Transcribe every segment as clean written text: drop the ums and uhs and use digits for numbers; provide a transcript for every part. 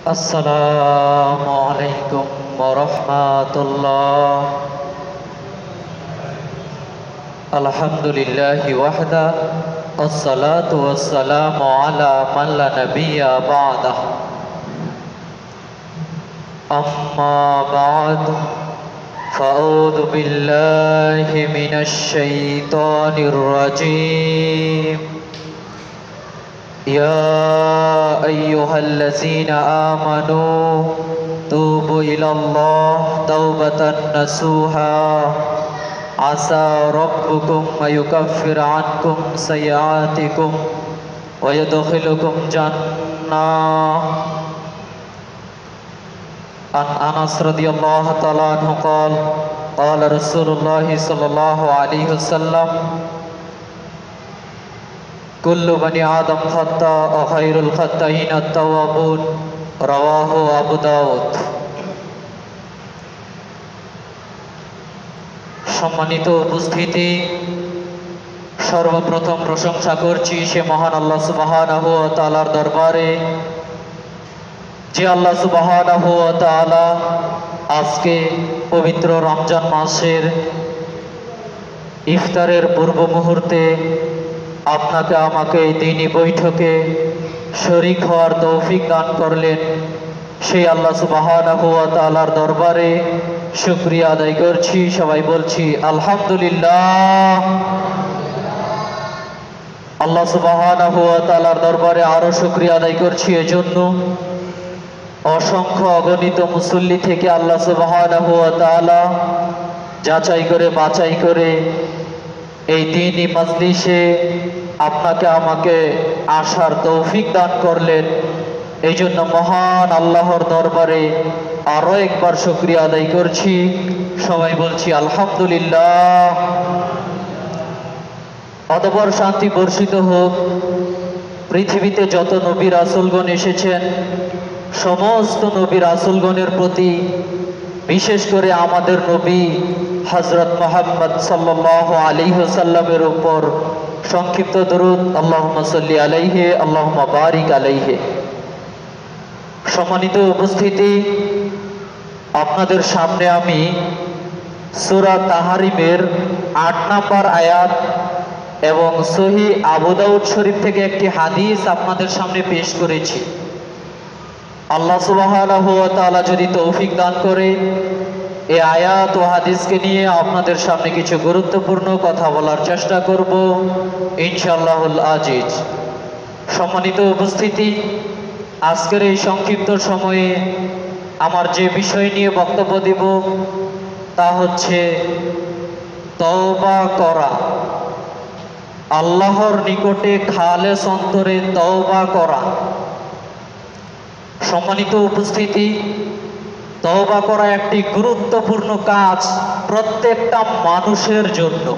আসসালামু আলাইকুম ওয়া রাহমাতুল্লাহ। আলহামদুলিল্লাহি ওয়াহদা ওয়াসসালাতু ওয়াসসালামু আলা মান লা নাবিয়্যা বা'দাহ। আম্মা বা'দ ফাআউযু বিল্লাহি মিনাশ শাইতানির রাজীম। يا أيها الذين آمنوا توبوا إلى الله توبة نصوحا عسى ربكم أن يكفر عنكم سيئاتكم ويدخلكم جنة. عن أنس رضي الله تعالى عنه قال قال رسول الله صلى الله عليه وسلم কুল্লু বনি আদম খাত্তা ও খায়রুল খাত্তাইন আত-তাওয়াবুন। রাওয়াহু আবু দাউদ। সম্মানিত উপস্থিতি, সর্বপ্রথম প্রশংসা করছি সে মহান আল্লাহ সুবহানাহু ওয়া তাআলার দরবারে, যে আল্লাহ সুবহানাহু ওয়া তাআলা আজকে পবিত্র রমজান মাসের ইফতারের পূর্ব মুহূর্তে আপনাকে আমাকে এই দিনী বৈঠকে শরীক হওয়ার তৌফিক দান করলেন। সেই আল্লাহ সুবহানাহু ওয়া তাআলার দরবারে শুকরিয়া আদায় করছি। সবাই বলছি আলহামদুলিল্লাহ। আল্লাহ সুবহানাহু ওয়া তাআলার দরবারে আরো শুকরিয়া আদায় করছি এজন্য, অসংখ্য অগণিত মুসল্লি থেকে আল্লাহ সুবহানাহু ওয়া তাআলা যাচাই করে বাছাই করে এই দ্বীনি মাজলিসে আপনাকে আমাকে আসার তৌফিক দান করলেন। এই জন্য মহান আল্লাহর দরবারে আরো একবার শুকরিয়া আদায় করছি। সবাই বলছি আলহামদুলিল্লাহ। অতঃপর শান্তি বর্ষিত হোক পৃথিবীতে যত নবী রাসূলগণ এসেছেন, সমস্ত নবী রাসূলগণের প্রতি, বিশেষ করে আমাদের নবী হযরত মুহাম্মদ সাল্লাল্লাহু আলাইহি ওয়াসাল্লামের উপর সংক্ষিপ্ত দরুদ, আল্লাহুম্মা সাল্লি আলাইহি আল্লাহুম্মা বারিক আলাইহি। সম্মানিত উপস্থিতি, আপনাদের সামনে আমি সূরা তাহরিমের ৮ নম্বর আয়াত এবং সহিহ আবু দাউদ শরীফ থেকে একটি হাদিস আপনাদের সামনে পেশ করেছি। আল্লাহ সুবহানাহু ওয়া তাআলা যদি তৌফিক দান করে এই আয়াত ও হাদিসকে নিয়ে আপনাদের সামনে কিছু গুরুত্বপূর্ণ কথা বলার চেষ্টা করব ইনশাআল্লাহুল আজিজ। সম্মানিত উপস্থিতি, আজকের এই সংক্ষিপ্ত সময়ে আমার যে বিষয় নিয়ে বক্তব্য দেব তা হচ্ছে তওবা করা, আল্লাহর নিকটে খালেস অন্তরে তওবা করা। সম্মানিত উপস্থিতি, তওবা করা একটি গুরুত্বপূর্ণ কাজ প্রত্যেকটা মানুষের জন্য।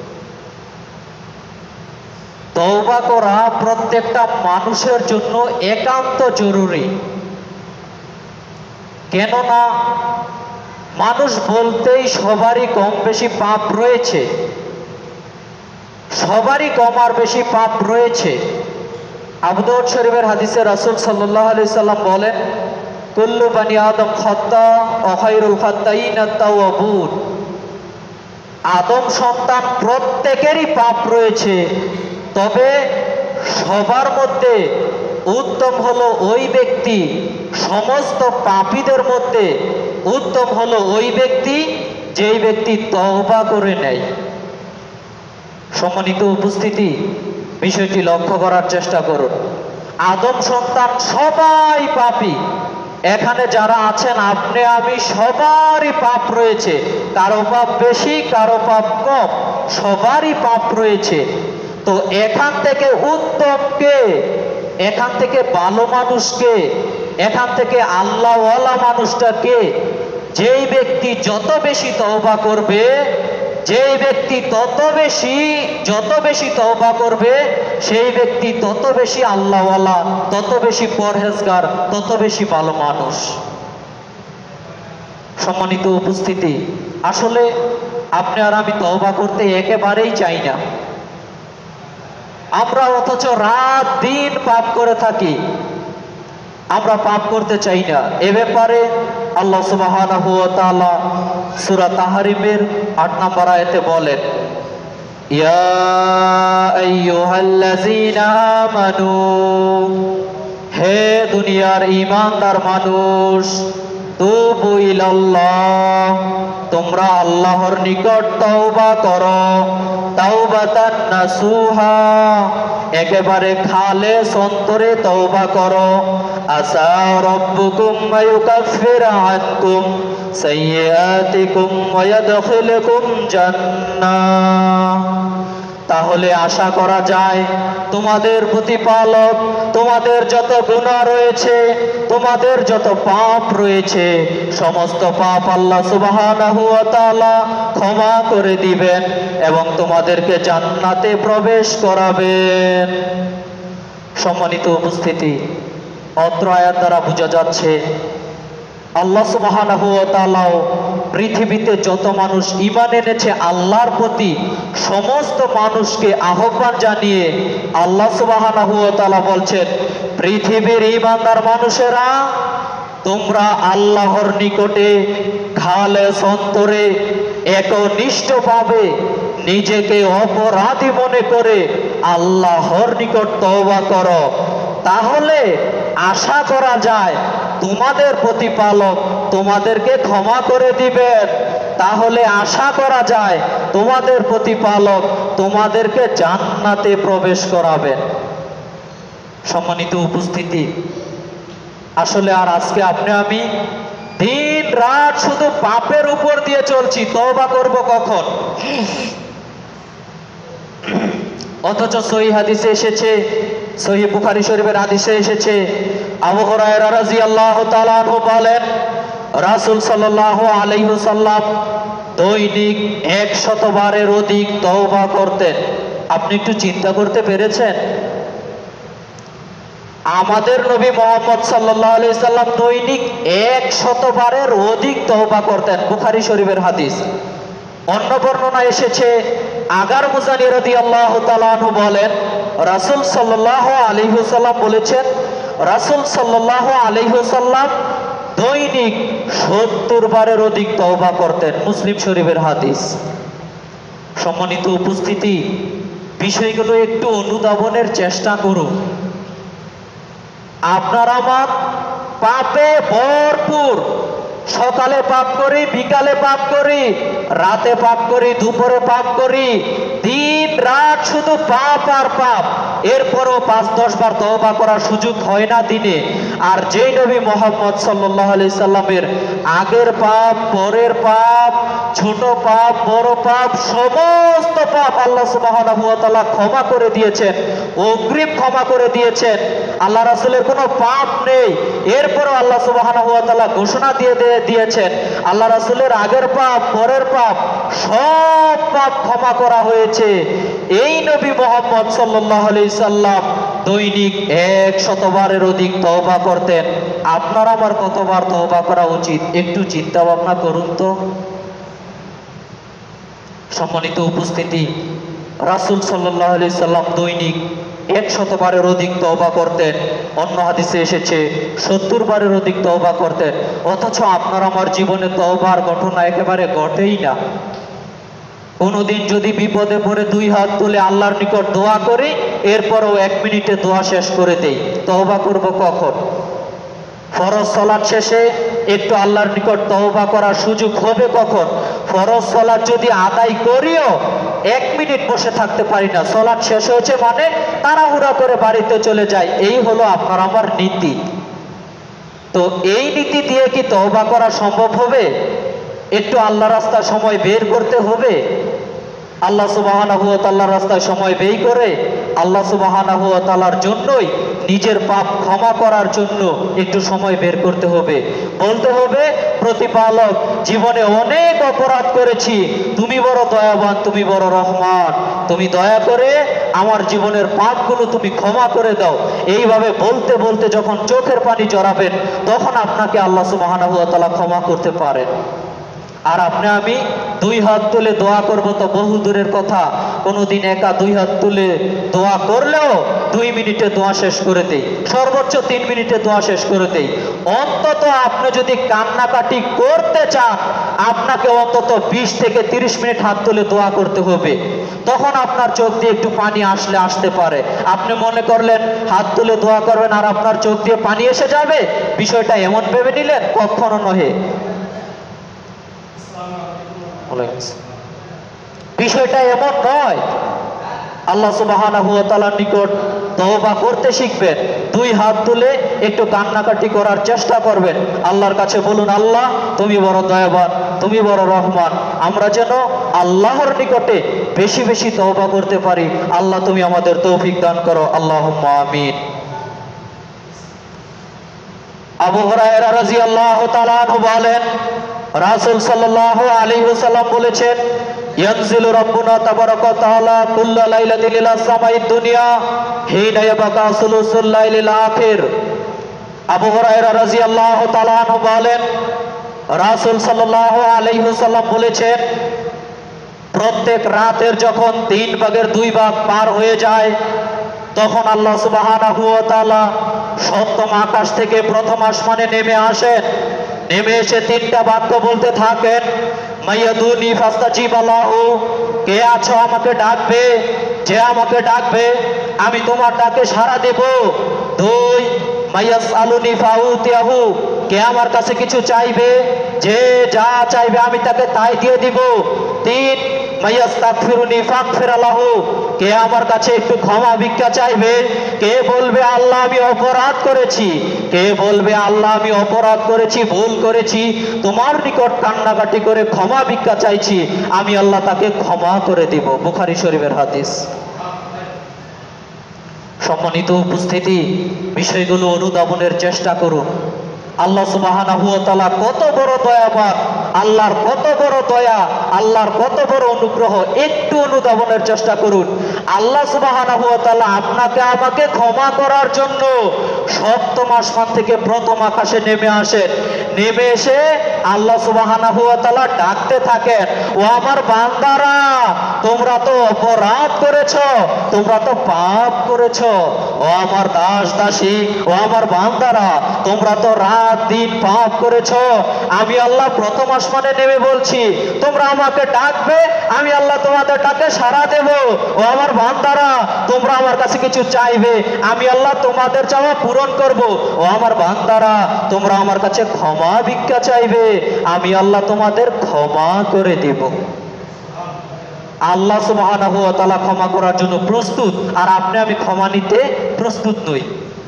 তওবা করা প্রত্যেকটা মানুষের জন্য একান্ত জরুরি। কেননা মানুষ বলতেই সবারই কম বেশি পাপ রয়েছে, সবারই কম আর বেশি পাপ রয়েছে। আবু দাউদ শরীফের হাদিসে রাসূল সাল্লাল্লাহু আলাইহি সাল্লাম বলেন, কুল্লু বনি আদম খাত্তা ওয়া খায়রুল খাত্তাইন আত-তাওয়াবুন। আদম সন্তান প্রত্যেকেরই পাপ রয়েছে, তবে সবার মধ্যে উত্তম হলো ওই ব্যক্তি, সমস্ত পাপীদের মধ্যে উত্তম হলো ওই ব্যক্তি যেই ব্যক্তি তওবা করে নেয়। সম্মানিত উপস্থিতি, বিষয়টি লক্ষ্য করার চেষ্টা করুন। আদম সন্তান সবাই পাপী, এখানে যারা আছেন আপনি আমি সবারই পাপ রয়েছে, কারো পাপ বেশি কারো পাপ কম, সবারই পাপ রয়েছে। তো এখান থেকে উত্তমকে, এখান থেকে ভালো মানুষকে, এখান থেকে আল্লাহওয়ালা মানুষটাকে, যেই ব্যক্তি যত বেশি তওবা করবে, যেই ব্যক্তি যত বেশি তওবা করবে, সেই ব্যক্তি তত বেশি আল্লাহওয়ালা, তত বেশি পরহেজগার, তত বেশি ভালো মানুষ। সম্মানিত উপস্থিতি, আসলে আপনি আর আমি তওবা করতে একেবারেই চাই না। আমরা অথচ রাত দিন পাপ করে থাকি। আমরা পাপ করতে চাই না। এ ব্যাপারে আল্লাহ সুবহানাহু ওয়া তাআলা সূরা তাহরিমের 8 নম্বর আয়াতে বলেন, ইয়া আইয়ুহাল্লাযীনা আমানু, হে দুনিয়ার ঈমানদার মানুষ, তুবু ইলাল্লাহ, তোমরা আল্লাহর নিকট তওবা করো, তাওবাতান নাসুহা, একেবারে খালেস অন্তরে তওবা করো। আসা রাব্বুকুম আয়ুকাফির আনকুম সাইয়্যাতিকুম ওয়া ইয়াদখিলুকুম জান্নাহ, তাহলে আশা করা যায় তোমাদের প্রতিপালক তোমাদের যত গুনাহ রয়েছে, তোমাদের যত পাপ রয়েছে, সমস্ত পাপ আল্লাহ সুবহানাহু ওয়া তাআলা ক্ষমা করে দিবেন এবং তোমাদেরকে জান্নাতে প্রবেশ করাবেন। সম্মানিত উপস্থিতি, অত্র আয়াত দ্বারা বোঝা যাচ্ছে আল্লাহ সুবহানাহু ওয়া তাআলা পৃথিবীতে যত মানুষ ঈমান এনেছে আল্লাহর প্রতি, সমস্ত মানুষকে আহ্বান জানিয়ে আল্লাহ সুবহানাহু ওয়া তাআলা বলছেন, পৃথিবীর ঈমানদার মানুষেরা, তোমরা আল্লাহর নিকটে খালেস অন্তরে একনিষ্ঠভাবে নিজেকে অপরাধী মনে করে আল্লাহর নিকট তওবা করো, তাহলে আশা করা যায় তোমাদের প্রতিপালক তোমাদেরকে ক্ষমা করে দিবেন। তাহলে আশা করা যায় তোমাদের প্রতিপালক তোমাদেরকে জান্নাতে প্রবেশ করাবেন। সম্মানিত উপস্থিতি, আসলে আর আজকে আপনি আমি দিন রাত শুধু পাপের উপর দিয়ে চলছি, তওবা করব কখন? অথচ সহিহ হাদিসে এসেছে, সহিহ বুখারী শরীফের হাদিসে এসেছে, আবু হুরায়রা রাদিয়াল্লাহু তাআলা আনহু বলেন, রাসূল সাল্লাল্লাহু আলাইহি ওয়াসাল্লাম দৈনিক 100 বারের অধিক তওবা করতেন। আপনি একটু চিন্তা করতে পেরেছেন? আমাদের নবী মুহাম্মদ সাল্লাল্লাহু আলাইহি সাল্লাম দৈনিক 100 বারের অধিক তওবা করতেন। বুখারী শরীফের হাদিস। অন্য বর্ণনা এসেছে, আগার মুজানি রাদিয়াল্লাহু তাআলা আনহু বলেন, রাসূল সাল্লাল্লাহু আলাইহি ওয়াসাল্লাম বলেছেন, রাসূল সাল্লাল্লাহু আলাইহি ওয়াসাল্লাম দৈনিক 70 বারের অধিক তওবা করতেন। মুসলিম শরীফের হাদিস। সম্মানিত উপস্থিতি, বিষয়গুলো একটু অনুধাবনের চেষ্টা করুন। আপনার আমার পাপে ভরপুর, সকালে পাপ করি, বিকালে পাপ করি, রাতে পাপ করি, দুপুরে পাপ করি, দিন রাত শুধু পাপ আর পাপ। এরপরও 5-10 বার তওবা করার সুযোগ হয় না দিনে। আর যেই নবী মুহাম্মদ সাল্লাল্লাহু আলাইহি সাল্লামের আগের পাপ, পরের পাপ, ছোট পাপ, বড় পাপ, সমস্ত পাপ আল্লাহ সুবহানাহু ওয়া তাআলা ক্ষমা করে দিয়েছেন, অগ্রিম ক্ষমা করে দিয়েছেন। আল্লাহ রাসূলের কোনো পাপ নেই, এরপরও আল্লাহ সুবহানাহু ওয়া তাআলা ঘোষণা দিয়েছেন আল্লাহ রাসূলের আগের পাপ, পরের পাপ, সব পাপ ক্ষমা করা হয়েছে। এই নবী মুহাম্মদ সাল্লাল্লাহু আলাইহি সাল্লাম দৈনিক 100 বারের অধিক তওবা করতেন। আপনার আমার কতবার তওবা করা উচিত একটু চিন্তা ভাবনা করুন তো। সম্মানিত উপস্থিতি, রাসূল সাল্লাল্লাহু আলাইহি সাল্লাম দৈনিক 100 বারের অধিক তওবা করতেন। অন্য হাদিসে এসেছে 70 বারের অধিক তওবা করতেন। অথচ আপনার আমার জীবনে তওবার ঘটনা একেবারে ঘটেই না। কোনোদিন যদি বিপদে পড়ে 2 হাত তুলে আল্লাহর নিকট দোয়া করি, এরপরও 1 মিনিটে দোয়া শেষ করে দেই, তওবা করব কখন? ফরজ সালাত শেষে একটু আল্লাহর নিকট তওবা করার সুযোগ হবে কখন? ফরজ সালাত যদি আদায় করিও 1 মিনিট বসে থাকতে পারি না, সালাত শেষ হয়েছে মানে তাড়াহুড়া করে বাড়িতে চলে যাই। এই হলো আপনার আমার নীতি। তো এই নীতি দিয়ে কি তওবা করা সম্ভব হবে? একটু আল্লাহর রাস্তায় সময় বের করতে হবে। আল্লাহ সুবহানাহু ওয়া তাআলার রাস্তায় সময় ব্যয় করে আল্লাহ সুবহানাহু ওয়া তাআলার জন্যই নিজের পাপ ক্ষমা করার জন্য একটু সময় বের করতে হবে। বলতে হবে, প্রতিপালক, জীবনে অনেক অপরাধ করেছি, তুমি বড় দয়াবান, তুমি বড় রহমান, তুমি দয়া করে আমার জীবনের পাপগুলো তুমি ক্ষমা করে দাও। এইভাবে বলতে বলতে যখন চোখের পানি জড়াবেন, তখন আপনাকে আল্লাহ সুবহানাহু ওয়া তাআলা ক্ষমা করতে পারেন। আর আপনি আমি দুই হাত তুলে দোয়া করব তো বহু দূরের কথা, কোনোদিন একা দুই হাত তুলে দোয়া করলেও 2 মিনিটে দোয়া শেষ করে দেই, সর্বোচ্চ 3 মিনিটে দোয়া শেষ করে দেই। অন্তত আপনি যদি কান্নাকাটি করতে চান, আপনাকে অন্তত 20 থেকে 30 মিনিট হাত তুলে দোয়া করতে হবে। তখন আপনার চোখ দিয়ে একটু পানি আসতে পারে। আপনি মনে করলেন হাত তুলে দোয়া করবেন আর আপনার চোখ দিয়ে পানি এসে যাবে, বিষয়টা এমন ভেবে নিলেন, কখনো নহে। বিষয়টা এমন নয়। আল্লাহ সুবহানাহু ওয়া তাআলার নিকট তওবা করতে শিখবেন, 2 হাত তুলে একটু কান্নাকাটি করার চেষ্টা করবেন। আল্লাহর কাছে বলুন, আল্লাহ তুমি বড় দয়াবান, তুমি বড় রহমান, আমরা যেন আল্লাহর নিকটে বেশি বেশি তওবা করতে পারি। আল্লাহ তুমি আমাদের তৌফিক দান করো, আল্লাহুম্মা আমিন। আবু হুরায়রা রাদিয়াল্লাহু তাআলা আনহু বলেন, রাসূল সাল্লাল্লাহু আলাইহি ওয়াসাল্লাম বলেছেন, ইয়ানজিলু রাব্বুনা তাবারাকা ওয়া তাআলা কুল্লা লাইলাতিন ইলা সামাইদ দুনিয়া হিনা ইয়াবকা সুলুসুল লাইলিল আখির। আবু হুরায়রা রাদিয়াল্লাহু তাআলা আনহু বলেন, রাসূল সাল্লাল্লাহু আলাইহি ওয়াসাল্লাম বলেছেন, প্রত্যেক রাতের যখন 3 ভাগের 2 ভাগ পার হয়ে যায়, তখন আল্লাহ সুবহানাহু ওয়া তাআলা সপ্তম আকাশ থেকে প্রথম আসমানে নেমে আসেন। নেমে এসে 3টা বাক্য বলতে থাকেন, মাইয়াদুনি ফাস্তাজিব লাহু, কে আছো আমাকে ডাকবে, যে আমাকে ডাকবে আমি তোমার ডাকে সাড়া দেব। 2 মাইয়াসআলুনি ফাউতিয়াহু, কে আমার কাছে কিছু চাইবে, যে যা চাইবে আমি তাকে তাই দিয়ে দিব। 3 মাইয়াস্তাগফিরুনি ফাগফির লাহু, কে আমার কাছে একটু ক্ষমা ভিক্ষা চাইবে, কে বলবে আল্লাহ আমি অপরাধ করেছি, কে বলবে আল্লাহ আমি অপরাধ করেছি, ভুল করেছি, তোমার নিকট কান্নাকাটি করে ক্ষমা ভিক্ষা চাইছি, আমি আল্লাহ তাকে ক্ষমা করে দিব। বুখারী শরীফের হাদিস। সম্মানিত উপস্থিতি, বিষয়গুলো অনুধাবনের চেষ্টা করুন। আল্লাহ সুবহানাহু ওয়া তাআলা কত বড় দয়াবান, আল্লাহর কত বড় দয়া, আল্লাহর কত বড় অনুগ্রহ, একটু অনুধাবনের চেষ্টা করুন। আল্লাহ সুবহানাহু ওয়া তাআলা আপনাকে আমাকে ক্ষমা করার জন্য সপ্তম আসমান থেকে প্রথম আকাশে নেমে আসেন। নেমে এসে আল্লাহ সুবহানাহু ওয়া তাআলা ডাকতে থাকেন, ও আমার বান্দারা, তোমরা তো অপরাধ করেছো, তোমরা তো পাপ করেছো। ও আমার দাস দাসী, ও আমার বান্দারা, তোমরা তো রাত দিন পাপ করেছো। আমি আল্লাহ প্রথম আসমানে নেমে বলছি, তোমরা আমাকে ডাকবে, আমি আল্লাহ তোমাদের ডাকে সাড়া দেব। ও আমার বান্দারা, তোমরা আমার কাছে কিছু চাইবে, আমি আল্লাহ তোমাদের চাওয়া পূরণ করব। ও আমার বান্দারা, তোমরা আমার কাছে ক্ষমা ভিক্ষা চাইবে, আমি আল্লাহ তোমাদের ক্ষমা করে দেব। আল্লাহ সুবহানাহু ওয়া তাআলা ক্ষমা করার জন্য প্রস্তুত, আর আপনি আমি ক্ষমা নিতে প্রস্তুত নই।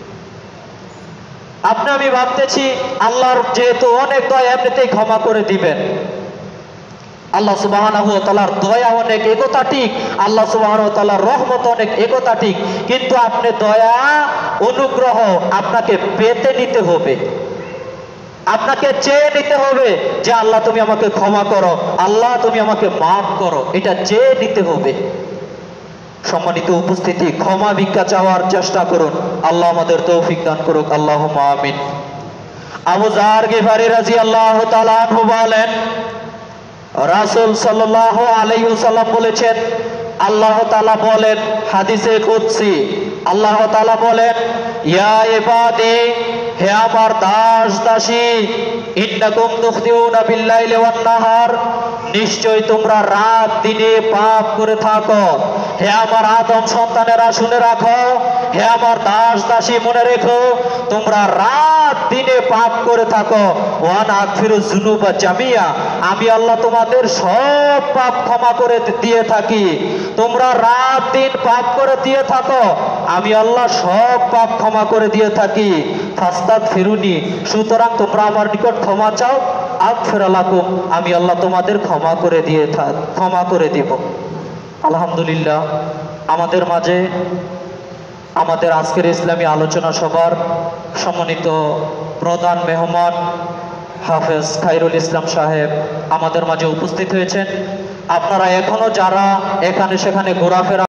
আপনি আমি ভাবতেছি আল্লাহর যেহেতু অনেক দয়া, এমনিতেই ক্ষমা করে দিবেন। আল্লাহ সুবহানাহু ওয়া তাআলার দয়া অনেক, একথা ঠিক, আল্লাহ সুবহানাহু ওয়া তাআলার রহমত অনেক, একথা ঠিক, কিন্তু আপনি দয়া অনুগ্রহ আপনাকে পেতে নিতে হবে, আপনাকে চেয়ে নিতে হবে যে আল্লাহ তুমি আমাকে ক্ষমা করো, আল্লাহ তুমি আমাকে মাফ করো, এটা চেয়ে নিতে হবে। সম্মানিত উপস্থিতি, ক্ষমা ভিক্ষা চাওয়ার চেষ্টা করুন। আল্লাহ আমাদের তৌফিক দান করুক, আল্লাহুম্মা আমিন। আবু যার গিফারি রাদিয়াল্লাহু তাআলা আনহু বলেন, রাসূল সাল্লাল্লাহু আলাইহি ওয়াসাল্লাম বলেছেন, আল্লাহ তাআলা বলেন হাদিসে কুদসি, আল্লাহ তাআলা বলেন, ইয়া ইবাদি, হে আমার দাস দাসী, ইন্নাকুম তুখতিউনা বিল্লাইলি ওয়ান নাহার, নিশ্চয় তোমরা রাত দিনে পাপ করে থাকো। হে আমার আদম সন্তানেরা শুনে রাখো, হে আমার দাস দাসী মনে রেখো, তোমরা রাত দিনে পাপ করে থাকো। ওয়ান আগফিরু যুনুবা জামিয়া, আমি আল্লাহ তোমাদের সব পাপ ক্ষমা করে দিয়ে থাকি। তোমরা রাত দিন পাপ করে দিয়ে থাকো, আমি আল্লাহ সব পাপ ক্ষমা করে দিয়ে থাকি। ফাস্তাগফিরুনি, সুতরাং তোমরা আমার নিকট ক্ষমা চাও, আগফির লাকুম, আমি আল্লাহ তোমাদের ক্ষমা করে দিব। আলহামদুলিল্লাহ, আমাদের মাঝে আমাদের আজকের ইসলামী আলোচনা সভার সম্মানিত প্রধান মেহমান হাফেজ খায়রুল ইসলাম সাহেব আমাদের মাঝে উপস্থিত হয়েছেন। আপনারা এখনো যারা এখানে সেখানে ঘোরাফেরা